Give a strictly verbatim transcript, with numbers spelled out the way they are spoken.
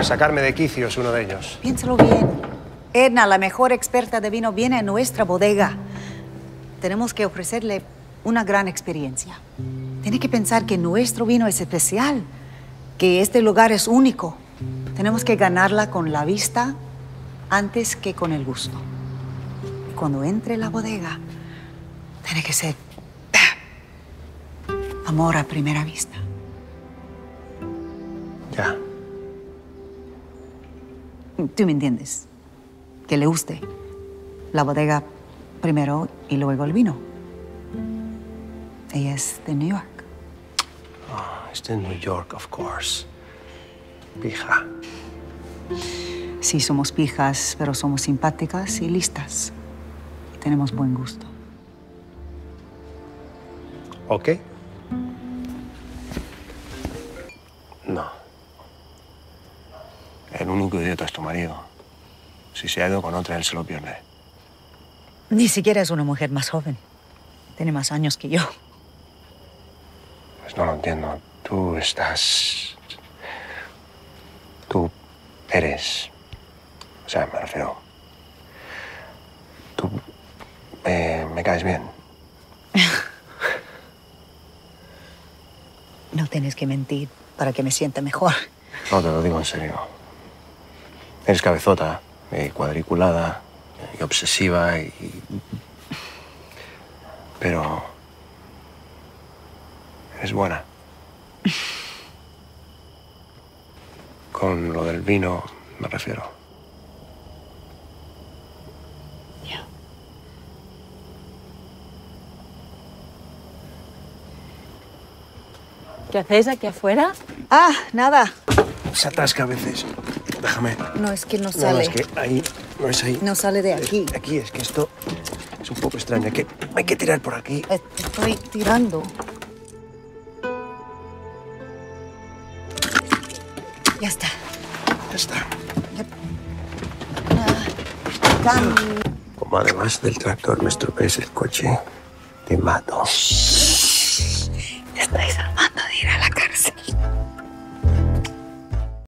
sacarme de quicio es uno de ellos. Piénsalo bien. Edna, la mejor experta de vino, viene a nuestra bodega. Tenemos que ofrecerle una gran experiencia. Tiene que pensar que nuestro vino es especial, que este lugar es único. Tenemos que ganarla con la vista antes que con el gusto. Y cuando entre a la bodega, tiene que ser ¡pam! Amor a primera vista. Ya. ¿Tú me entiendes? Que le guste la bodega primero y luego el vino. Ella es de New York. Oh, es de New York, of course. Pija. Sí, somos pijas, pero somos simpáticas y listas. Y tenemos buen gusto. ¿Ok? No. El único idiota es tu marido. Si se ha ido con otra, él se lo pierde. Ni siquiera es una mujer más joven. Tiene más años que yo. Pues no lo entiendo. Tú estás... Tú eres... O sea, me refiero... Tú... eh, me caes bien. No tienes que mentir para que me sienta mejor. No, te lo digo en serio. Eres cabezota, y cuadriculada, y obsesiva, y... Pero... eres buena. Con lo del vino me refiero. Ya. ¿Qué hacéis aquí afuera? Ah, nada. Se atasca a veces. Déjame. No, es que no No, sale. no, es que ahí, no es ahí. No sale de aquí. Es aquí, es que esto es un poco extraño. Hay que, hay que tirar por aquí. Estoy tirando. Ya está. Ya está. Cam- Como además del tractor me estropees el coche, te mato. Ya está, Isa.